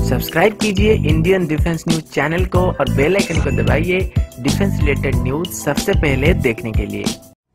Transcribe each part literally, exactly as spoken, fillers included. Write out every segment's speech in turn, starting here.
Subscribe कीजिए Indian defence news channel को और बेल आइकन को दबाइए डिफेंस रिलेटेड न्यूज सबसे पहले देखने के लिए।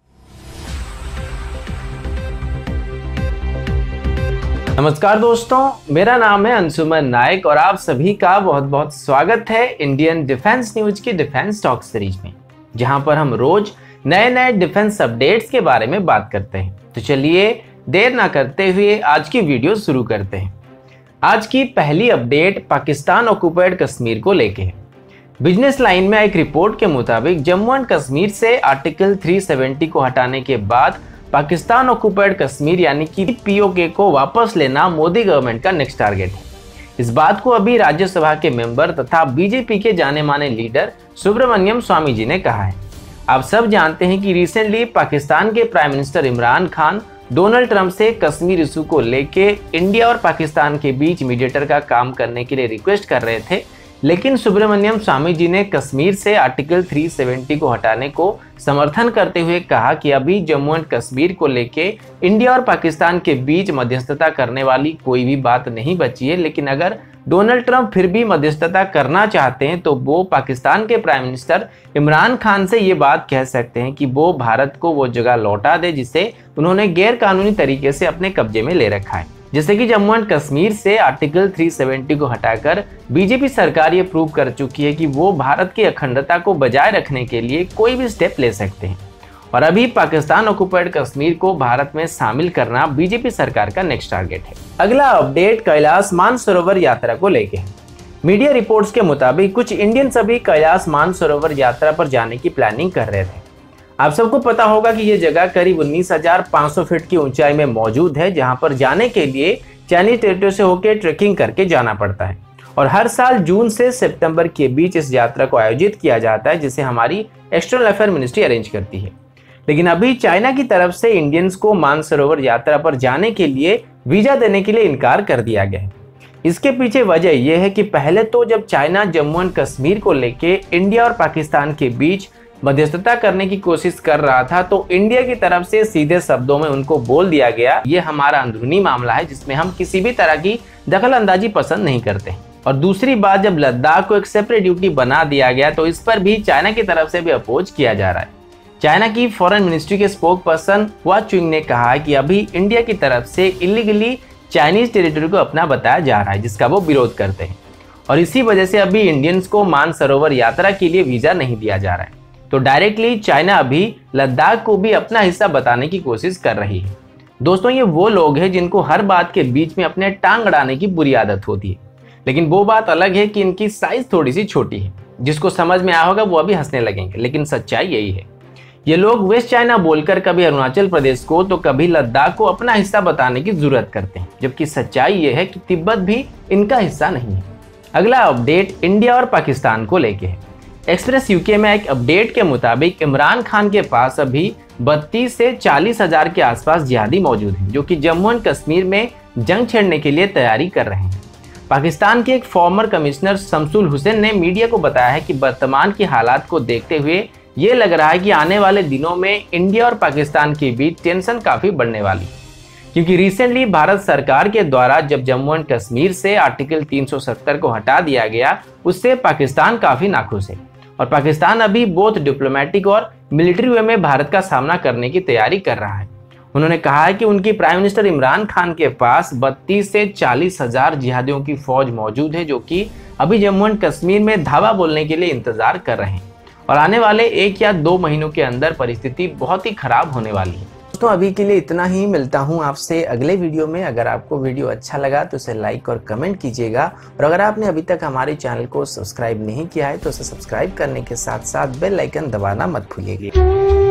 नमस्कार दोस्तों, मेरा नाम है अंशुमन नायक और आप सभी का बहुत बहुत स्वागत है इंडियन डिफेंस न्यूज की डिफेंस टॉक सीरीज में, जहां पर हम रोज नए नए डिफेंस अपडेट्स के बारे में बात करते हैं। तो चलिए देर ना करते हुए आज की वीडियो शुरू करते हैं। आज की पहली अपडेट पाकिस्तान ऑक्युपाइड कश्मीर को लेके है। बिजनेस लाइन में एक रिपोर्ट के मुताबिक जम्मू एंड कश्मीर से आर्टिकल तीन सौ सत्तर को हटाने के बाद पाकिस्तान ऑक्युपाइड कश्मीर यानी कि पी ओ के को वापस लेना मोदी गवर्नमेंट का नेक्स्ट टारगेट है। इस बात को अभी राज्यसभा के मेंबर तथा बीजेपी के जाने माने लीडर सुब्रमण्यम स्वामी जी ने कहा है। आप सब जानते हैं कि रिसेंटली पाकिस्तान के prime minister Imran Khan Donald Trump से कश्मीर इशू को लेके इंडिया और पाकिस्तान के बीच मीडिएटर का काम करने के लिए रिक्वेस्ट कर रहे थे, लेकिन सुब्रमण्यम स्वामी जी ने कश्मीर से आर्टिकल तीन सौ सत्तर को हटाने को समर्थन करते हुए कहा कि अभी जम्मू एंड कश्मीर को लेके इंडिया और पाकिस्तान के बीच मध्यस्थता करने वाली कोई भी बात नहीं बची है। लेकिन अगर डोनाल्ड ट्रंप फिर भी मध्यस्थता करना चाहते हैं तो वो पाकिस्तान के प्राइम मिनिस्टर इमरान खान से ये बात कह सकते हैं कि वो भारत को वो जगह लौटा दे जिसे उन्होंने गैर कानूनी तरीके से अपने कब्जे में ले रखा है। जैसे कि जम्मू एंड कश्मीर से आर्टिकल तीन सौ सत्तर को हटाकर बीजेपी सरकार ये प्रूव कर चुकी है कि वो भारत की अखंडता को बजाय रखने के लिए कोई भी स्टेप ले सकते हैं। और अभी पाकिस्तान ऑक्युपाइड कश्मीर को भारत में शामिल करना बीजेपी सरकार का नेक्स्ट टारगेट है। अगला अपडेट कैलाश मानसरोवर यात्रा को लेके है। मीडिया रिपोर्ट्स के मुताबिक कुछ इंडियंस अभी कैलाश मानसरोवर यात्रा पर जाने की प्लानिंग कर रहे थे। आप सबको पता होगा कि ये जगह करीब उन्नीस हजार पाँच सौ फीट की ऊंचाई में मौजूद है, जहां पर जाने के लिए चाइनीज टेरिटरी से होकर ट्रेकिंग करके जाना पड़ता है। और हर साल जून से सितंबर के बीच इस यात्रा को आयोजित किया जाता है, जिसे हमारी एक्सटर्नल अफेयर मिनिस्ट्री अरेंज करती है। लेकिन अभी चाइना की तरफ से इंडियंस को मानसरोवर यात्रा पर जाने के लिए वीजा देने के लिए इनकार कर दिया गया है। इसके पीछे वजह यह है कि पहले तो जब चाइना जम्मू एंड कश्मीर को लेके इंडिया और पाकिस्तान के बीच मध्यस्थता करने की कोशिश कर रहा था तो इंडिया की तरफ से सीधे शब्दों में उनको बोल दिया गया, ये हमारा अंदरूनी मामला है जिसमें हम किसी भी तरह की दखल अंदाजी पसंद नहीं करते। और दूसरी बात, जब लद्दाख को एक सेपरेट ड्यूटी बना दिया गया तो इस पर भी चाइना की तरफ से भी अपोज किया जा रहा है। चाइना की फॉरेन मिनिस्ट्री के स्पोक पर्सन हुआ चुंग ने कहा है कि अभी इंडिया की तरफ से इलीगली चाइनीज टेरिटरी को अपना बताया जा रहा है, जिसका वो विरोध करते हैं। और इसी वजह से अभी इंडियंस को मानसरोवर यात्रा के लिए वीजा नहीं दिया जा रहा है। तो डायरेक्टली चाइना अभी लद्दाख को भी अपना हिस्सा बताने की कोशिश कर रही है। दोस्तों, ये वो लोग हैं जिनको हर बात के बीच में अपने टांग अड़ाने की बुरी आदत होती है। लेकिन वो बात अलग है कि इनकी साइज थोड़ी सी छोटी है। जिसको समझ में आया होगा वो अभी हंसने लगेंगे, लेकिन सच्चाई यही है। ये लोग वेस्ट चाइना बोलकर कभी अरुणाचल प्रदेश को तो कभी लद्दाख को अपना हिस्सा बताने की जरूरत करते हैं, जबकि सच्चाई ये है कि तिब्बत भी इनका हिस्सा नहीं है। अगला अपडेट इंडिया और पाकिस्तान को लेके है। एक्सप्रेस यूके में एक अपडेट के मुताबिक इमरान खान के पास अभी बत्तीस से चालीस हजार के आसपास जिहादी मौजूद हैं, जो कि जम्मू एंड कश्मीर में जंग छेड़ने के लिए तैयारी कर रहे हैं। पाकिस्तान के एक फॉर्मर कमिश्नर शमसुल हुसैन ने मीडिया को बताया है कि वर्तमान की हालात को देखते हुए ये लग रहा है कि आने वाले दिनों में इंडिया और पाकिस्तान के बीच टेंशन काफी बढ़ने वाली, क्योंकि रिसेंटली भारत सरकार के द्वारा जब जम्मू एंड कश्मीर से आर्टिकल तीन सौ सत्तर को हटा दिया गया, उससे पाकिस्तान काफी नाखुश है। और पाकिस्तान अभी बहुत डिप्लोमेटिक और मिलिट्री वे में भारत का सामना करने की तैयारी कर रहा है। उन्होंने कहा है कि उनकी प्राइम मिनिस्टर इमरान खान के पास बत्तीस से चालीस हजार जिहादियों की फौज मौजूद है, जो कि अभी जम्मू एंड कश्मीर में धावा बोलने के लिए इंतजार कर रहे हैं। और आने वाले एक या दो महीनों के अंदर परिस्थिति बहुत ही खराब होने वाली है। तो अभी के लिए इतना ही, मिलता हूं आपसे अगले वीडियो में। अगर आपको वीडियो अच्छा लगा तो इसे लाइक और कमेंट कीजिएगा, और अगर आपने अभी तक हमारे चैनल को सब्सक्राइब नहीं किया है तो उसे सब्सक्राइब करने के साथ साथ बेल आइकन दबाना मत भूलिएगा।